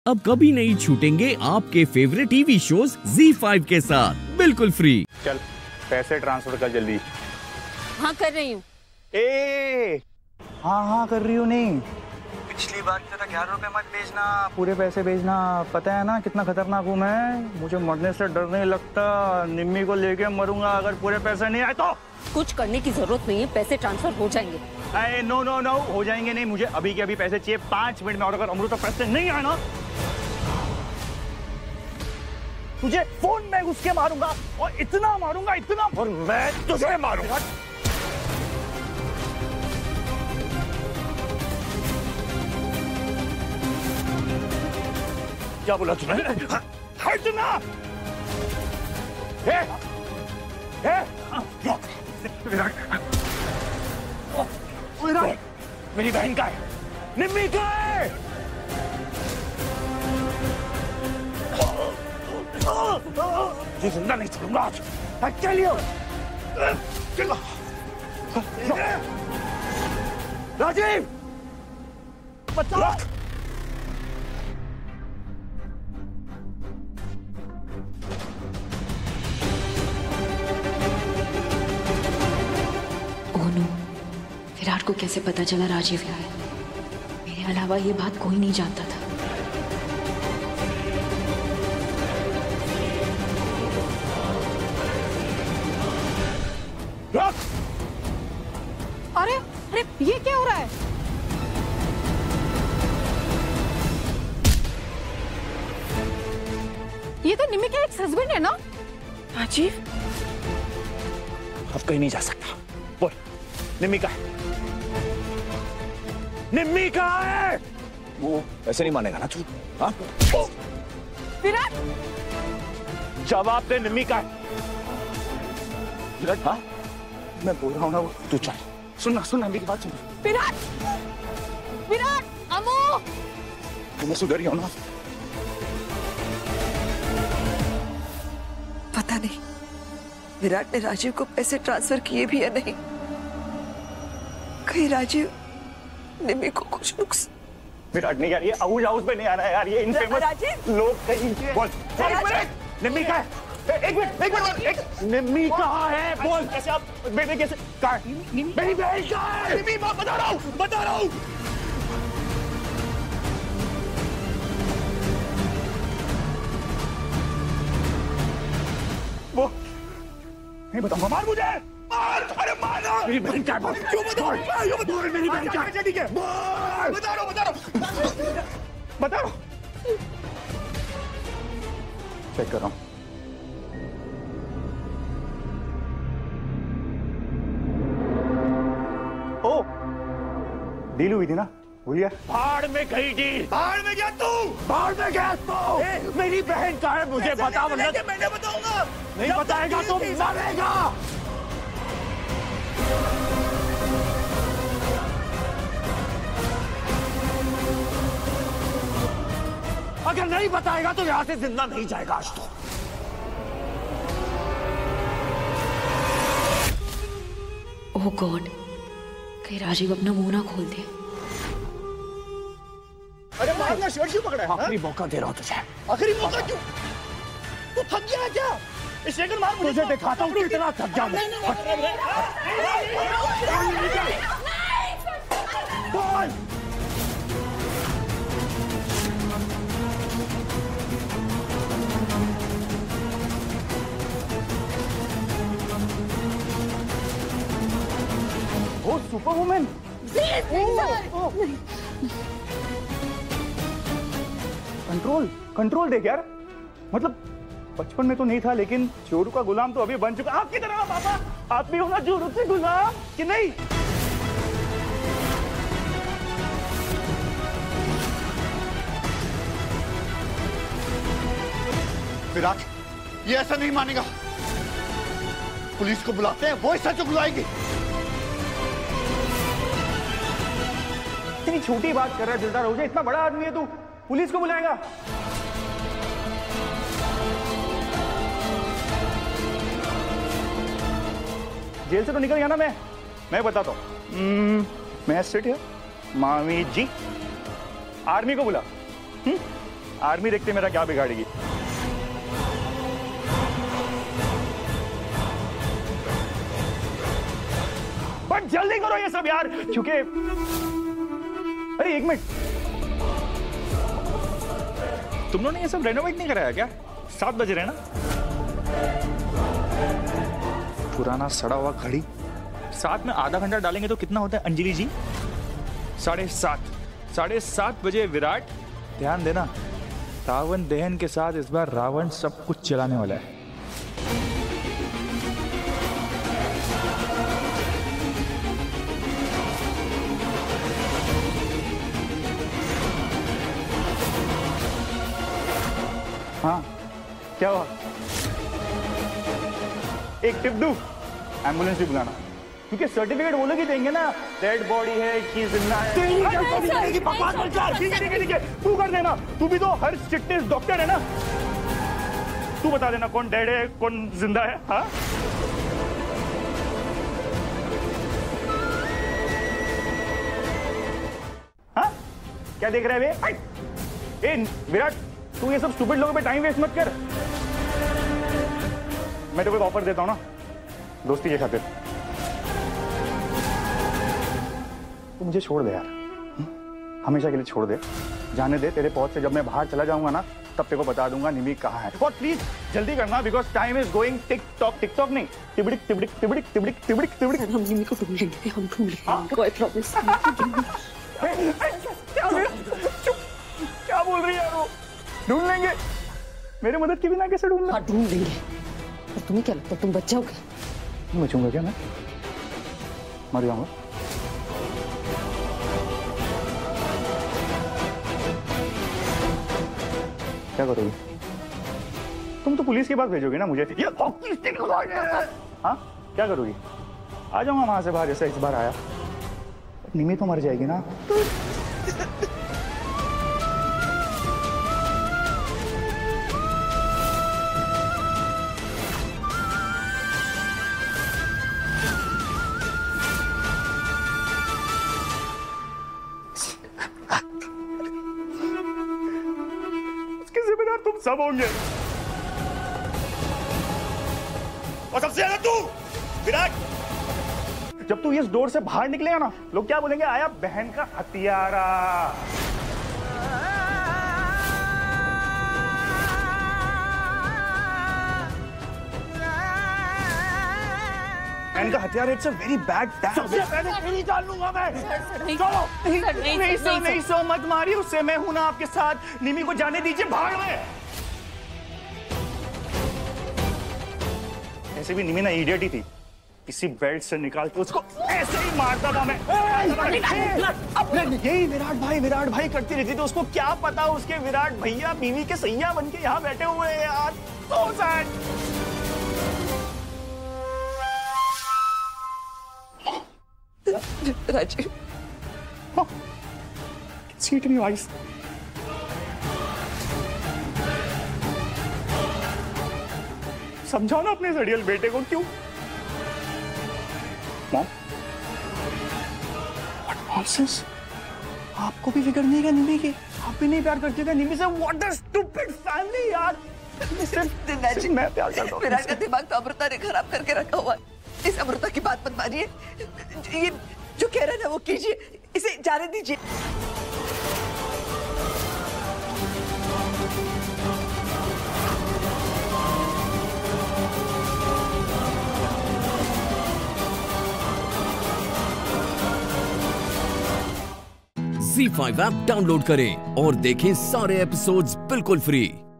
अब कभी नहीं छूटेंगे आपके फेवरेट टीवी शोज ZEE5 के साथ बिल्कुल फ्री। चल पैसे ट्रांसफर कर जल्दी। हाँ कर रही हूँ। हाँ कर रही हूँ नहीं। पिछली बार की तरह 11 रुपए मत भेजना, पूरे पैसे भेजना। पता है ना कितना खतरनाक हूँ मैं, मुझे मरने से डर नहीं लगता। निम्मी को लेके मरूंगा अगर पूरे पैसे नहीं आए तो। कुछ करने की जरूरत नहीं है, पैसे ट्रांसफर हो जाएंगे। नो हो जाएंगे नहीं, मुझे अभी के अभी पैसे चाहिए 5 मिनट में। और अगर अमृता पैसे नहीं आए ना, तुझे फोन में घुस के मारूंगा और इतना मारूंगा इतना, और मैं तुझे मारूंगा। क्या बोला तूने? हट ना! विराट, मेरी बहन का है, निम्मी का है। ये जिंदा नहीं छोड़ूंगा आज। चलिए राजीव, बचाओ। विराट को कैसे पता चला राजीव यहाँ है? मेरे अलावा ये बात कोई नहीं जानता था। अरे अरे ये क्या हो रहा है? ये तो निम्मी का एक्स हस्बैंड है ना? राजीव अब कहीं नहीं जा सकता। बोल, निम्मी का है? निम्मी का है? वो ऐसे नहीं मानेगा ना तू? हाँ? विराट, जवाब दे, निम्मी का है? विराट, हाँ? मैं बोल रहा हूँ ना, वो तू चल। सुनना मेरी बात सुन। विराट, विराट, अमो, तुम्हें सुधर रही हो ना? पता नहीं विराट ने राजीव को पैसे ट्रांसफर किए भी या नहीं। कहीं राजीव निम्मी को कुछ नुकसान। विराट नहीं यार, ये आउट हाउस पे नहीं आ रहा है यार, ये इनफेमस लोग कहीं के। बोल, निम्मी का है? एक मिनट, निम्मी कहाँ है? बोल। कैसे आप बेबी कैसे? कहाँ है? मेरी बहन कहाँ है? निम्मी, बता रहा हूँ। वो नहीं बताऊंगा, मार मुझे, मार। अरे मारो। मेरी बहन क्या है? बोल, क्यों बोल, मेरी बहन क्या है? ठीक है, बोल। बता रहा हूँ। चेक कर रहा हूँ। ओ, डील हुई थी ना, भूलिया? भाड़ में गई डील। भाड़ में गया तू। मेरी बहन का है, मुझे बता। मैंने बताऊंगा। नहीं बताएगा तो मरेगा। अगर नहीं बताएगा तो यहां से जिंदा नहीं जाएगा आज तो। ओह गॉड, कहीं राजीव अपना मुंह ना खोल दे। अरे मारना, शर्ट क्यों पकड़ा है? आखिरी मौका दे रहा हूं तुझे। आखिरी मौका क्यों? तू थक गया है क्या? इस सेकंड मार मुझे। तुझे दिखाता हूँ कितना थक गया मैं। बोल। ओ सुपर वुमेन। कंट्रोल देख यार। मतलब बचपन में तो नहीं था, लेकिन जोरू का गुलाम तो अभी बन चुका। आपकी तरह पापा, आप भी हो ना जोरू से गुलाम कि नहीं? विराट ये ऐसा नहीं मानेगा। पुलिस को बुलाते हैं, वो ही सच बुलाएगी। इतनी छोटी बात कर रहा है दिलदार हो जाए, इतना बड़ा आदमी है तू, पुलिस को बुलाएगा? जेल से तो निकल गया ना मैं बताता हूँ। मैं सिट है, मामी जी, आर्मी को बुला। आर्मी देखते मेरा क्या बिगाड़ेगी। बट जल्दी करो ये सब यार, क्योंकि अरे एक मिनट, तुम लोगों ने ये सब रेनोवेट नहीं कराया क्या? 7 बज रहे हैं ना? पुराना सड़ा हुआ घड़ी, साथ में आधा घंटा डालेंगे तो कितना होता है अंजलि जी? 7:30 बजे विराट, ध्यान देना, रावण दहन के साथ इस बार रावण सब कुछ चलाने वाला है। हाँ, क्या हुआ? एक टिप दूं, एम्बुलेंस भी बुलाना, क्योंकि सर्टिफिकेट वो लोग ही देंगे ना, डेड बॉडी है कि जिंदा है। ठीक है, तू कर देना, तू भी तो हर फिटनेस डॉक्टर है ना, तू बता देना कौन डेड है कौन जिंदा है। हाँ, हाँ? क्या देख रहे हैं बे? ए विराट, तू ये सब स्टूपिड लोगों पे टाइम वेस्ट मत कर। मैं तो कोई ऑफर देता हूं ना, दोस्ती के खातिर। तू मुझे छोड़ दे यार, हमेशा के लिए छोड़ दे, जाने दे। तेरे पहुंच से जब मैं बाहर चला जाऊंगा ना, तब तेरे को बता दूंगा निमी कहाँ है। और प्लीज जल्दी करना, because time is going. TikTok नहीं, तिबड़िक तिबड़िक तिबड़िक तिबड़िक तिबड़िक तिबड़िक। हम निमी को ढूंढ लेंगे, हम ढूंढ लेंगे, कोई प्रॉमिस। क्या बोल रही है वो? ढूंढ लेंगे? मेरे मदद के बिना कैसे ढूंढना? हाँ ढूंढ लेंगे। और तुम्हें क्या लगता है तुम बच जाओगे? मैं बचूंगा क्या? मैं मर जाऊंगा। क्या करोगी? तुम तो पुलिस के पास भेजोगे ना मुझे। ये हाँ, क्या करोगी? आ जाऊंगा वहां से बाहर, जैसा इस बार आया। निमी तो मर जाएगी ना। तुम सब होंगे, और सबसे ज्यादा तू विराट। जब तू इस डोर से बाहर निकलेगा ना, लोग क्या बोलेंगे? आया बहन का हथियारा। बहन का हथियार, it's a very bad tag. सबसे पहले तेरी जान लूंगा मैं। चलो, नहीं सो मत मारिए उससे, मैं हूं ना आपके साथ। निमी को जाने दीजिए भाड़ में। ऐसे भी निमी ना इडियट ही थी, किसी बेल्ट से निकाल के उसको ऐसे ही मारता था मैं। यही विराट भाई करती रहती थी। उसको क्या पता, उसके विराट भैया बीवी के सैया बन के यहाँ बैठे हुए हैं यार। So sad। राजीव, सीट नहीं वाइस। समझाओ ना अपने जड़ियल बेटे को। क्यों मॉम? What nonsense? आपको भी फिक्र नहीं है निमी की? आप भी नहीं प्यार करते थे निमी से? What a stupid family यार। सिर्फ मैं प्यार करता हूँ। विराट का दिमाग तो अमृता ने खराब करके रखा हुआ है। इस अमृता की बात मत मानिए, ये जो कह रहे हैं वो कीजिए, इसे जाने दीजिए। ZEE5 ऐप डाउनलोड करें और देखें सारे एपिसोड्स बिल्कुल फ्री।